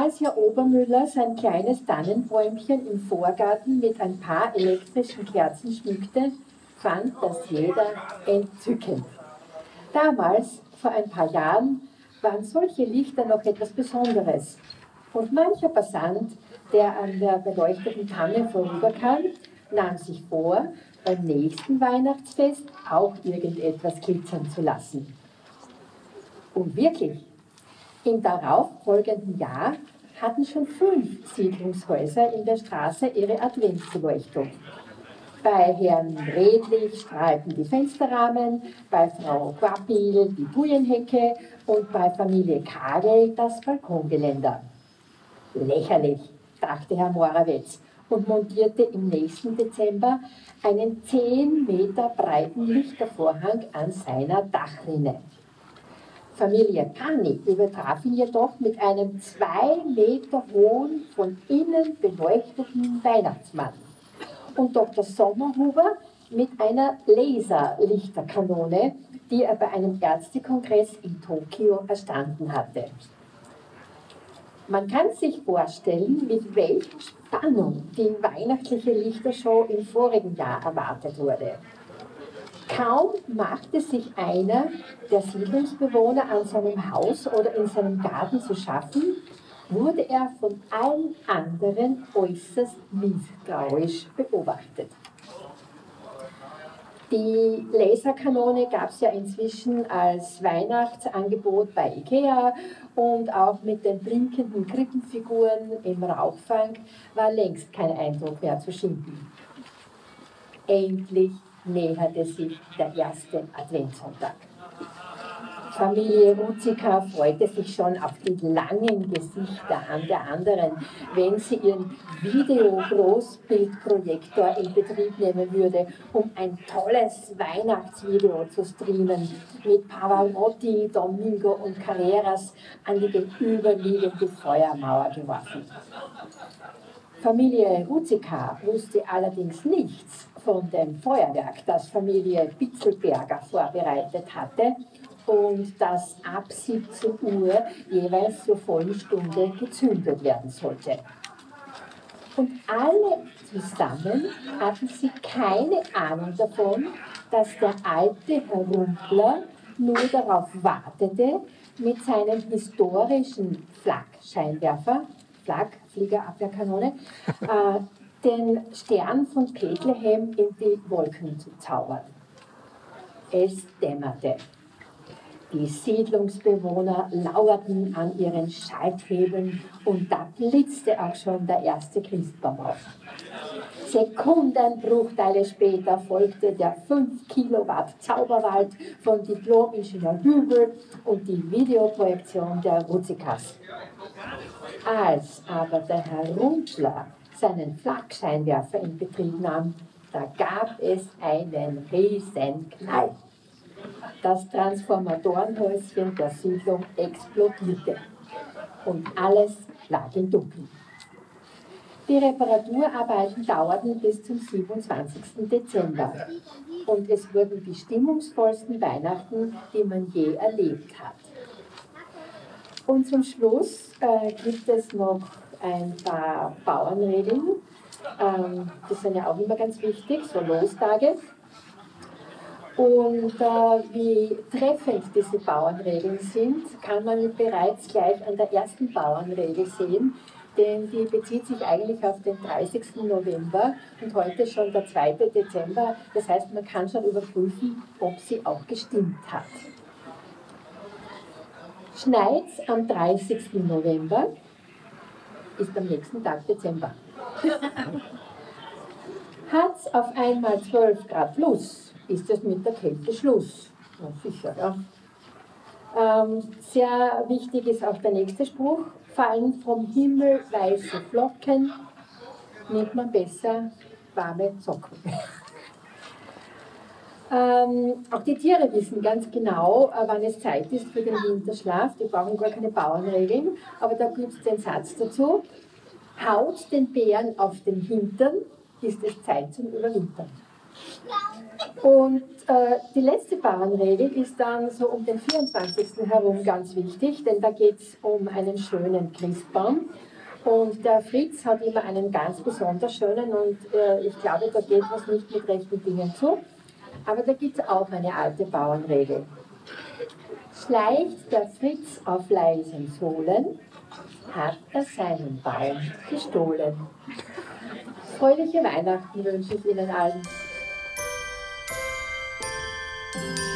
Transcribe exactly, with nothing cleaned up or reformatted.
Als Herr Obermüller sein kleines Tannenbäumchen im Vorgarten mit ein paar elektrischen Kerzen schmückte, fand das jeder entzückend. Damals, vor ein paar Jahren, waren solche Lichter noch etwas Besonderes. Und mancher Passant, der an der beleuchteten Tanne vorüberkam, nahm sich vor, beim nächsten Weihnachtsfest auch irgendetwas glitzern zu lassen. Und wirklich, im darauffolgenden Jahr hatten schon fünf Siedlungshäuser in der Straße ihre Adventsbeleuchtung. Bei Herrn Redlich strahlten die Fensterrahmen, bei Frau Quapil die Thujenhecke und bei Familie Kagel das Balkongeländer. Lächerlich, dachte Herr Morawetz und montierte im nächsten Dezember einen zehn Meter breiten Lichtervorhang an seiner Dachrinne. Familie Panni übertraf ihn jedoch mit einem zwei Meter hohen, von innen beleuchteten Weihnachtsmann und Doktor Sommerhuber mit einer Laserlichterkanone, die er bei einem Ärztekongress in Tokio erstanden hatte. Man kann sich vorstellen, mit welcher Spannung die weihnachtliche Lichtershow im vorigen Jahr erwartet wurde. Kaum machte sich einer der Siedlungsbewohner an seinem Haus oder in seinem Garten zu schaffen, wurde er von allen anderen äußerst misstrauisch beobachtet. Die Laserkanone gab es ja inzwischen als Weihnachtsangebot bei Ikea und auch mit den blinkenden Krippenfiguren im Rauchfang war längst kein Eindruck mehr zu schinden. Endlich näherte sich der erste Adventssonntag. Familie Ruzicka freute sich schon auf die langen Gesichter an der anderen, wenn sie ihren Video-Großbildprojektor in Betrieb nehmen würde, um ein tolles Weihnachtsvideo zu streamen, mit Pavarotti, Domingo und Carreras an die gegenüberliegende Feuermauer geworfen. Familie Ruzicka wusste allerdings nichts von dem Feuerwerk, das Familie Bitzelberger vorbereitet hatte und das ab siebzehn Uhr jeweils zur vollen Stunde gezündet werden sollte. Und alle zusammen hatten sie keine Ahnung davon, dass der alte Herr Rumpler nur darauf wartete, mit seinem historischen Flak-Scheinwerfer, Flak, Fliegerabwehrkanone, äh, den Stern von Bethlehem in die Wolken zu zaubern. Es dämmerte. Die Siedlungsbewohner lauerten an ihren Schalthebeln und da blitzte auch schon der erste Christbaum auf. Sekundenbruchteile später folgte der fünf Kilowatt Zauberwald von Diplom-Ingenieur Hügel und die Videoprojektion der Ruzickas. Als aber der Herr Rumpler seinen Flakscheinwerfer in Betrieb nahm, da gab es einen riesen Knall. Das Transformatorenhäuschen der Siedlung explodierte und alles lag im Dunkeln. Die Reparaturarbeiten dauerten bis zum siebenundzwanzigsten Dezember und es wurden die stimmungsvollsten Weihnachten, die man je erlebt hat. Und zum Schluss äh, gibt es noch ein paar Bauernregeln, ähm, die sind ja auch immer ganz wichtig, so Lostage. Und äh, wie treffend diese Bauernregeln sind, kann man bereits gleich an der ersten Bauernregel sehen, denn die bezieht sich eigentlich auf den dreißigsten November und heute schon der zweite Dezember. Das heißt, man kann schon überprüfen, ob sie auch gestimmt hat. Schneit's am dreißigsten November, ist am nächsten Tag Dezember. Hat's auf einmal zwölf Grad plus, ist es mit der Kälte Schluss. Ja, sicher, ja. Ähm, sehr wichtig ist auch der nächste Spruch. Fallen vom Himmel weiße Flocken, nimmt man besser warme Socken. ähm, auch die Tiere wissen ganz genau, wann es Zeit ist für den Winterschlaf. Die brauchen gar keine Bauernregeln, aber da gibt es den Satz dazu. Haut den Bären auf den Hintern, ist es Zeit zum Überwintern. Und äh, die letzte Bauernregel ist dann so um den vierundzwanzigsten herum ganz wichtig, denn da geht es um einen schönen Christbaum. Und der Fritz hat immer einen ganz besonders schönen und äh, ich glaube, da geht was nicht mit rechten Dingen zu. Aber da gibt es auch eine alte Bauernregel. Schleicht der Fritz auf leisen Sohlen, hat er seinen Baum gestohlen. Fröhliche Weihnachten wünsche ich Ihnen allen.